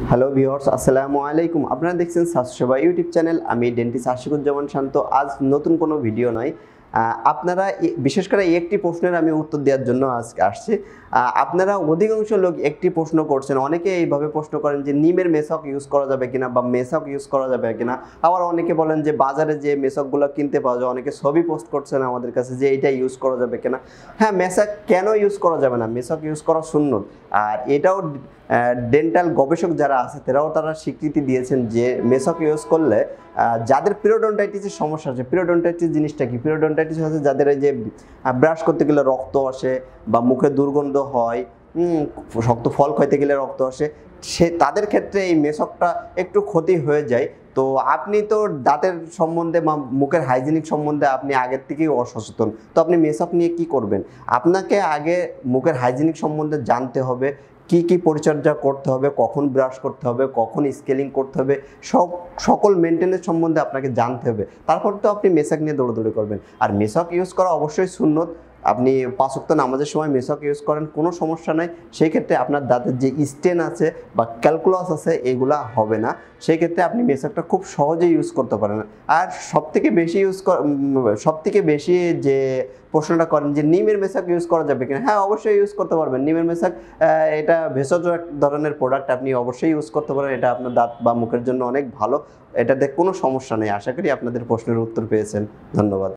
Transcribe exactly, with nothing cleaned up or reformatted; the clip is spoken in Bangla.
হ্যালো ভিউয়ার্স, আসসালামু আলাইকুম। আপনারা দেখছেন স্বাস্থ্য সেবা ইউটিউব চ্যানেল। আমি ডেন্টিস্ট আশিকুজ্জামান শান্ত। আজ নতুন কোনো ভিডিও নয়, আপনারা বিশেষ করে একটি প্রশ্নের আমি উত্তর দেওয়ার জন্য আজকে আসছি। আপনারা অধিকাংশ লোক একটি প্রশ্ন করছেন, অনেকে এইভাবে প্রশ্ন করেন যে নিমের মেসক ইউজ করা যাবে কিনা বা মেসক ইউজ করা যাবে কিনা। আবার অনেকে বলেন যে বাজারে যে মেসকগুলো কিনতে পাওয়া যায়, অনেকে ছবি পোস্ট করছেন আমাদের কাছে যে এইটা ইউজ করা যাবে কিনা। হ্যাঁ, মেসক কেন ইউজ করা যাবে না? মেসক ইউজ করা সুন্নত। আর এটাও ডেন্টাল গবেষক যারা আছে তারাও তারা স্বীকৃতি দিয়েছেন যে মেসক ইউজ করলে যাদের পিরিওডন্টাইটিসের সমস্যা আছে। পিরিওডন্টাইটিস জিনিসটা কি? পিরিওডন্টাইটিস হচ্ছে যাদের এই যে ব্রাশ করতে গেলে রক্ত আসে বা মুখে দুর্গন্ধ হয়, শক্ত ফল খাইতে গেলে রক্ত আসে, সে তাদের ক্ষেত্রে এই মেসকটা একটু ক্ষতি হয়ে যায়। তো আপনি তো দাঁতের সম্বন্ধে বা মুখের হাইজিনিক সম্বন্ধে আপনি আগের থেকেই অসচেতন, তো আপনি মেসক নিয়ে কি করবেন? আপনাকে আগে মুখের হাইজিনিক সম্বন্ধে জানতে হবে, কি কি পরিচর্যা করতে হবে, কখন ব্রাশ করতে হবে, কখন স্কেলিং করতে হবে, সব সকল মেনটেন্যান্স সম্বন্ধে আপনাকে জানতে হবে। তারপর তো আপনি মেসক নিয়ে দৌড়দৌড়ি করবেন। আর মেসক ইউজ করা অবশ্যই সুন্নত। আপনি পাঁচ ওয়াক্ত নামাজের সময় মেসক ইউজ করেন, কোনো সমস্যা নাই। সেই ক্ষেত্রে আপনার দাঁতের যে স্টেন আছে বা ক্যালকুলাস আছে এগুলা হবে না। সেই ক্ষেত্রে আপনি মেসকটা খুব সহজেই ইউজ করতে পারেন। আর সবথেকে বেশি ইউজ সবথেকে বেশি যে প্রশ্নটা করেন যে নিমের মেসক ইউজ করা যাবে কিনা, হ্যাঁ অবশ্যই ইউজ করতে পারবেন। নিমের মেসক এটা ভেষজ এক ধরনের প্রোডাক্ট, আপনি অবশ্যই ইউজ করতে পারেন। এটা আপনার দাঁত বা মুখের জন্য অনেক ভালো, এটাতে কোনো সমস্যা নেই। আশা করি আপনাদের প্রশ্নের উত্তর পেয়েছেন। ধন্যবাদ।